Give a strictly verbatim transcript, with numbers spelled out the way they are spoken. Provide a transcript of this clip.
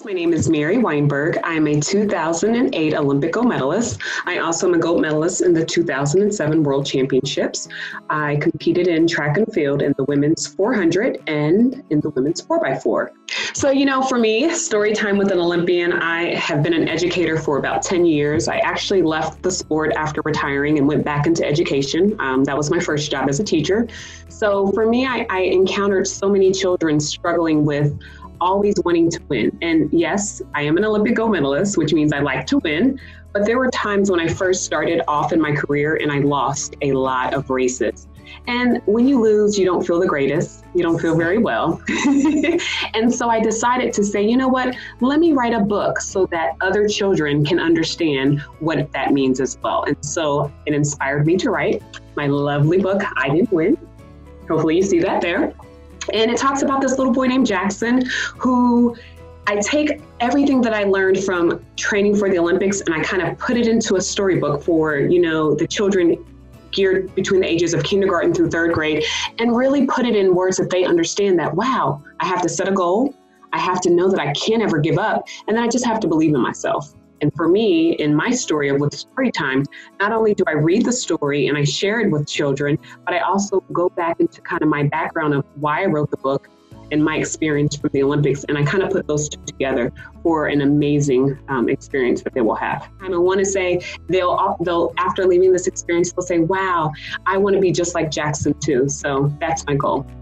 My name is Mary Wineberg. I am a two thousand eight Olympic gold medalist. I also am a gold medalist in the two thousand seven World Championships. I competed in track and field in the women's four hundred and in the women's four by four. So, you know, for me, story time with an Olympian, I have been an educator for about ten years. I actually left the sport after retiring and went back into education. Um, that was my first job as a teacher. So for me, I, I encountered so many children struggling with always wanting to win. And yes, I am an Olympic gold medalist, which means I like to win. But there were times when I first started off in my career and I lost a lot of races. And when you lose, you don't feel the greatest. You don't feel very well. And so I decided to say, you know what, let me write a book so that other children can understand what that means as well. And so it inspired me to write my lovely book, I Didn't Win. Hopefully you see that there. And it talks about this little boy named Jackson, who I take everything that I learned from training for the Olympics and I kind of put it into a storybook for, you know, the children geared between the ages of kindergarten through third grade, and really put it in words that they understand that, wow, I have to set a goal. I have to know that I can't ever give up. And then I just have to believe in myself. And for me, in my story of with story time, not only do I read the story and I share it with children, but I also go back into kind of my background of why I wrote the book and my experience from the Olympics. And I kind of put those two together for an amazing um, experience that they will have. And I want to say they'll, they'll, after leaving this experience, they'll say, wow, I want to be just like Jackson too. So that's my goal.